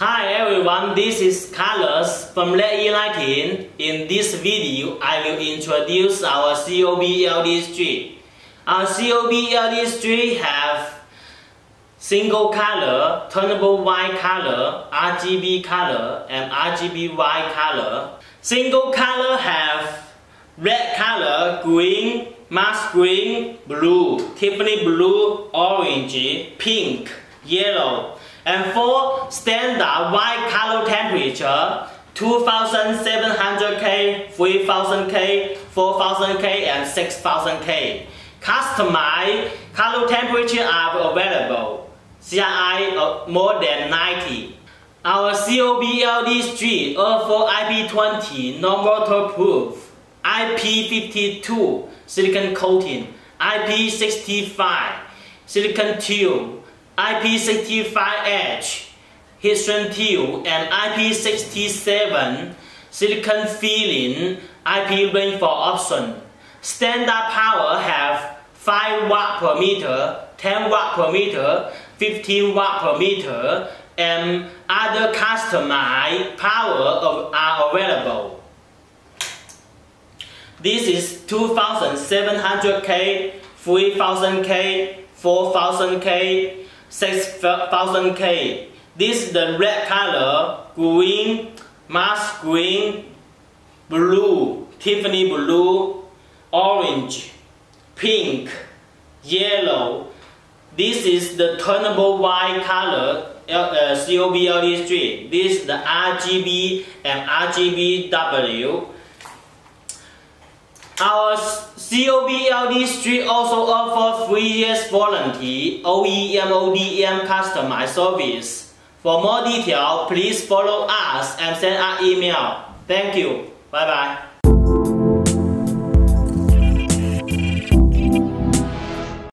Hi everyone, this is Carlos from Lab E19. In this video, I will introduce our COB-LD strip. Our COB-LD strip have single color, turnable white color, RGB color, and RGB white color. Single color have red color, green, moss green, blue, Tiffany blue, orange, pink, yellow. And for standard white color temperature, 2700K, 3000K, 4000K, and 6000K. Customized color temperature are available. CRI more than 90. Our COB-LD strip for IP20 non-waterproof, IP52 silicon coating, IP65 silicon tube, IP65H heat shrink tube, and IP67 silicon filling. IP range for option. Standard power have 5 watt per meter, 10 watt per meter, 15 watt per meter, and other customized power are available. This is 2700K, 3000K, 4000K, 6000K. This is the red color, green, moss green, blue, Tiffany blue, orange, pink, yellow. This is the turnable white color COB-LD strip. This is the RGB and RGBW. Our COB-LD strip also offers 3 years warranty, OEM ODM customized service. For more detail, please follow us and send an email. Thank you. Bye bye.